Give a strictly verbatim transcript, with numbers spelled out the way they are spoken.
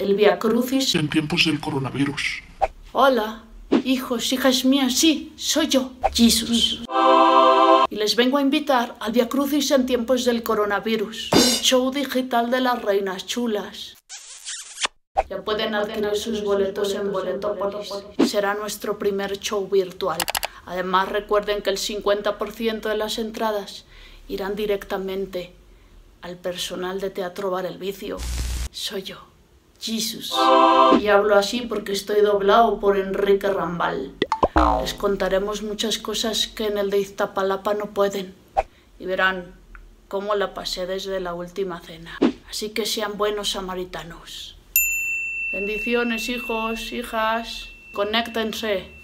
el Vía Crucis en tiempos del coronavirus. Hola, hijos, hijas mías, sí, soy yo, Jesús. Y les vengo a invitar al Vía Crucis en tiempos del coronavirus, el show digital de las reinas chulas. Ya pueden adquirir sus boletos en Boletopolis. Será nuestro primer show virtual. Además, recuerden que el cincuenta por ciento de las entradas irán directamente al personal de Teatro Bar El Vicio. Soy yo, Jesús. Y hablo así porque estoy doblado por Enrique Rambal. Les contaremos muchas cosas que en el de Iztapalapa no pueden. Y verán cómo la pasé desde la última cena. Así que sean buenos samaritanos. Bendiciones, hijos, hijas. Conéctense.